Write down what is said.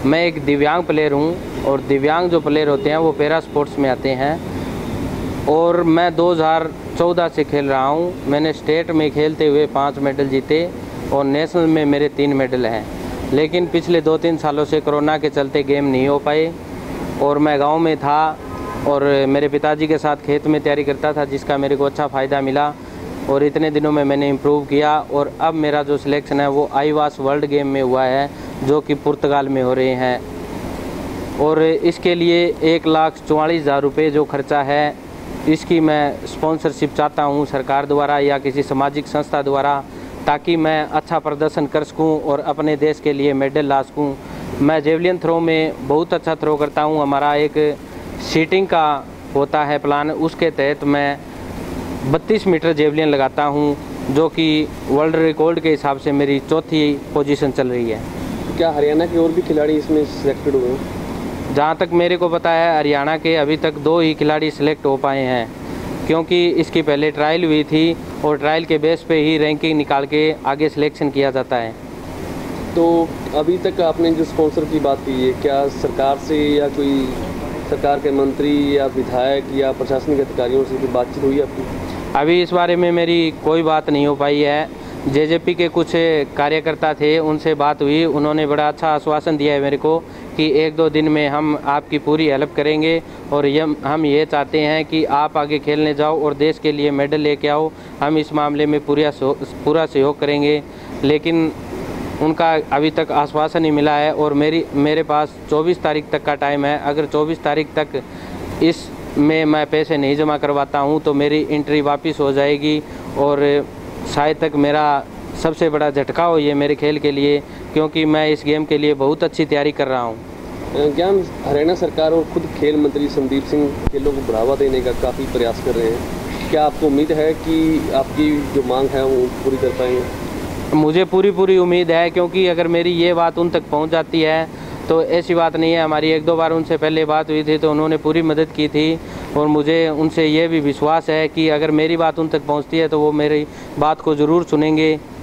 मैं एक दिव्यांग प्लेयर हूं और दिव्यांग जो प्लेयर होते हैं वो पैरा स्पोर्ट्स में आते हैं और मैं 2014 से खेल रहा हूं। मैंने स्टेट में खेलते हुए 5 मेडल जीते और नेशनल में मेरे 3 मेडल हैं। लेकिन पिछले 2-3 सालों से कोरोना के चलते गेम नहीं हो पाए और मैं गांव में था और मेरे पिताजी के साथ खेत में तैयारी करता था, जिसका मेरे को अच्छा फ़ायदा मिला और इतने दिनों में मैंने इम्प्रूव किया और अब मेरा जो सिलेक्शन है वो आईवास वर्ल्ड गेम में हुआ है, जो कि पुर्तगाल में हो रहे हैं। और इसके लिए 1,44,000 रुपये जो खर्चा है, इसकी मैं स्पॉन्सरशिप चाहता हूँ सरकार द्वारा या किसी सामाजिक संस्था द्वारा, ताकि मैं अच्छा प्रदर्शन कर सकूँ और अपने देश के लिए मेडल ला सकूँ। मैं जेवलिन थ्रो में बहुत अच्छा थ्रो करता हूँ। हमारा एक सीटिंग का होता है प्लान, उसके तहत मैं 32 मीटर जेवलिन लगाता हूँ, जो कि वर्ल्ड रिकॉर्ड के हिसाब से मेरी 4थी पोजीशन चल रही है। क्या हरियाणा के और भी खिलाड़ी इसमें सिलेक्टेड हुए हैं? जहाँ तक मेरे को पता है हरियाणा के अभी तक 2 ही खिलाड़ी सिलेक्ट हो पाए हैं, क्योंकि इसकी पहले ट्रायल हुई थी और ट्रायल के बेस पे ही रैंकिंग निकाल के आगे सिलेक्शन किया जाता है। तो अभी तक आपने जो स्पॉन्सर की बात की है, क्या सरकार से या कोई सरकार के मंत्री या विधायक या प्रशासनिक अधिकारियों से कोई बातचीत हुई आपकी? अभी इस बारे में मेरी कोई बात नहीं हो पाई है। जेजेपी के कुछ कार्यकर्ता थे, उनसे बात हुई, उन्होंने बड़ा अच्छा आश्वासन दिया है मेरे को कि 1-2 दिन में हम आपकी पूरी हेल्प करेंगे और हम ये चाहते हैं कि आप आगे खेलने जाओ और देश के लिए मेडल लेके आओ। हम इस मामले में पूरा सहयोग करेंगे, लेकिन उनका अभी तक आश्वासन ही मिला है और मेरे पास 24 तारीख तक का टाइम है। अगर 24 तारीख तक इसमें मैं पैसे नहीं जमा करवाता हूँ तो मेरी एंट्री वापस हो जाएगी और शायद तक मेरा सबसे बड़ा झटका हो ये मेरे खेल के लिए, क्योंकि मैं इस गेम के लिए बहुत अच्छी तैयारी कर रहा हूँ। क्या हरियाणा सरकार और खुद खेल मंत्री संदीप सिंह खेलों को बढ़ावा देने का काफ़ी प्रयास कर रहे हैं, क्या आपको उम्मीद है कि आपकी जो मांग है वो पूरी कर पाएंगे? मुझे पूरी उम्मीद है, क्योंकि अगर मेरी ये बात उन तक पहुँच जाती है तो ऐसी बात नहीं है। हमारी 1-2 बार उनसे पहले बात हुई थी तो उन्होंने पूरी मदद की थी और मुझे उनसे ये भी विश्वास है कि अगर मेरी बात उन तक पहुंचती है तो वो मेरी बात को ज़रूर सुनेंगे।